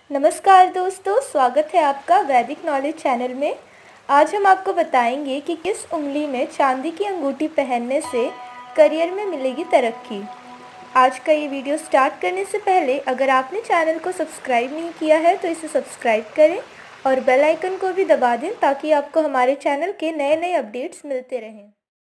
नमस्कार दोस्तों, स्वागत है आपका वैदिक नॉलेज चैनल में। आज हम आपको बताएंगे कि किस उंगली में चांदी की अंगूठी पहनने से करियर में मिलेगी तरक्की। आज का ये वीडियो स्टार्ट करने से पहले अगर आपने चैनल को सब्सक्राइब नहीं किया है तो इसे सब्सक्राइब करें और बेल आइकन को भी दबा दें ताकि आपको हमारे चैनल के नए नए अपडेट्स मिलते रहें।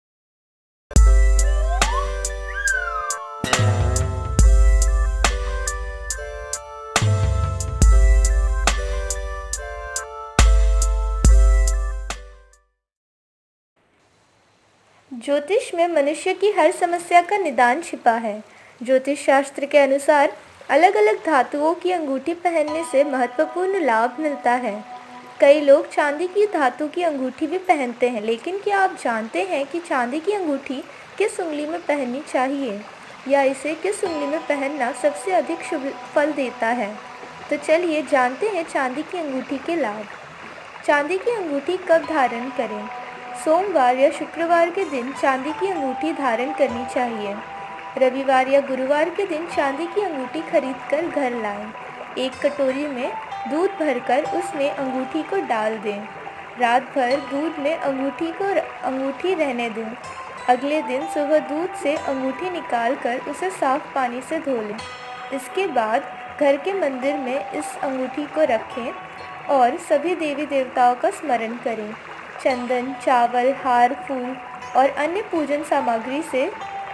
ज्योतिष में मनुष्य की हर समस्या का निदान छिपा है। ज्योतिष शास्त्र के अनुसार अलग अलग धातुओं की अंगूठी पहनने से महत्वपूर्ण लाभ मिलता है। कई लोग चांदी की धातु की अंगूठी भी पहनते हैं, लेकिन क्या आप जानते हैं कि चांदी की अंगूठी किस उंगली में पहननी चाहिए या इसे किस उंगली में पहनना सबसे अधिक शुभ फल देता है? तो चलिए जानते हैं चांदी की अंगूठी के लाभ। चांदी की अंगूठी कब धारण करें? सोमवार या शुक्रवार के दिन चांदी की अंगूठी धारण करनी चाहिए। रविवार या गुरुवार के दिन चांदी की अंगूठी खरीदकर घर लाएं। एक कटोरी में दूध भरकर उसमें अंगूठी को डाल दें। रात भर दूध में अंगूठी रहने दें। अगले दिन सुबह दूध से अंगूठी निकालकर उसे साफ पानी से धो लें। इसके बाद घर के मंदिर में इस अंगूठी को रखें और सभी देवी देवताओं का स्मरण करें। चंदन, चावल, हार, फूल और अन्य पूजन सामग्री से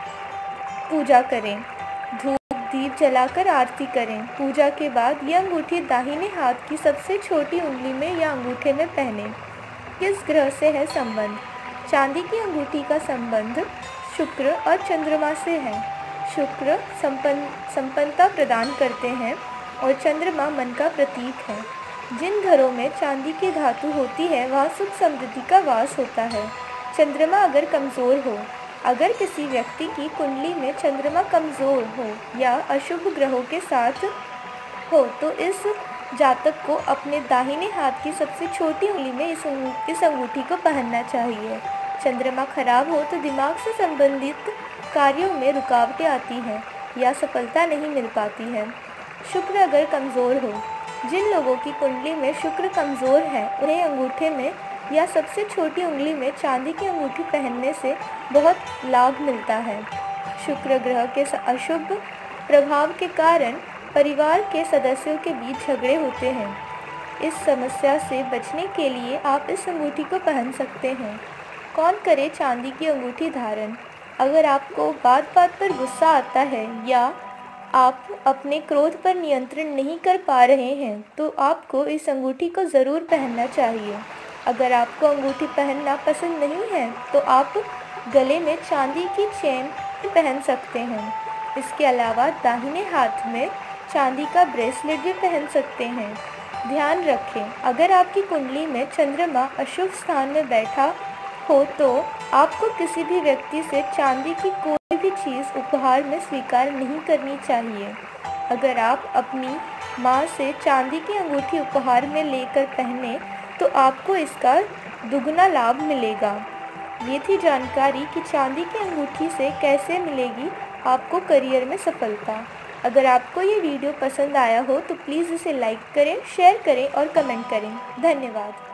पूजा करें। धूप दीप जलाकर आरती करें। पूजा के बाद यह अंगूठी दाहिने हाथ की सबसे छोटी उंगली में या अंगूठे में पहनें। किस ग्रह से है संबंध? चांदी की अंगूठी का संबंध शुक्र और चंद्रमा से है। शुक्र संपन्नता प्रदान करते हैं और चंद्रमा मन का प्रतीक है। जिन घरों में चांदी की धातु होती है वहाँ सुख समृद्धि का वास होता है। चंद्रमा अगर कमज़ोर हो, अगर किसी व्यक्ति की कुंडली में चंद्रमा कमज़ोर हो या अशुभ ग्रहों के साथ हो तो इस जातक को अपने दाहिने हाथ की सबसे छोटी उंगली में इस अंगूठी को पहनना चाहिए। चंद्रमा खराब हो तो दिमाग से संबंधित कार्यों में रुकावटें आती हैं या सफलता नहीं मिल पाती है। शुक्र अगर कमज़ोर हो, जिन लोगों की कुंडली में शुक्र कमज़ोर है उन्हें अंगूठे में या सबसे छोटी उंगली में चांदी की अंगूठी पहनने से बहुत लाभ मिलता है। शुक्र ग्रह के अशुभ प्रभाव के कारण परिवार के सदस्यों के बीच झगड़े होते हैं। इस समस्या से बचने के लिए आप इस अंगूठी को पहन सकते हैं। कौन करे चांदी की अंगूठी धारण? अगर आपको बात बात पर गुस्सा आता है या आप अपने क्रोध पर नियंत्रण नहीं कर पा रहे हैं तो आपको इस अंगूठी को ज़रूर पहनना चाहिए। अगर आपको अंगूठी पहनना पसंद नहीं है तो आप गले में चांदी की चेन पहन सकते हैं। इसके अलावा दाहिने हाथ में चांदी का ब्रेसलेट भी पहन सकते हैं। ध्यान रखें, अगर आपकी कुंडली में चंद्रमा अशुभ स्थान में बैठा हो तो आपको किसी भी व्यक्ति से चांदी की कोई भी चीज़ उपहार में स्वीकार नहीं करनी चाहिए। अगर आप अपनी माँ से चांदी की अंगूठी उपहार में लेकर पहने तो आपको इसका दुगना लाभ मिलेगा। ये थी जानकारी कि चांदी की अंगूठी से कैसे मिलेगी आपको करियर में सफलता। अगर आपको ये वीडियो पसंद आया हो तो प्लीज़ इसे लाइक करें, शेयर करें और कमेंट करें। धन्यवाद।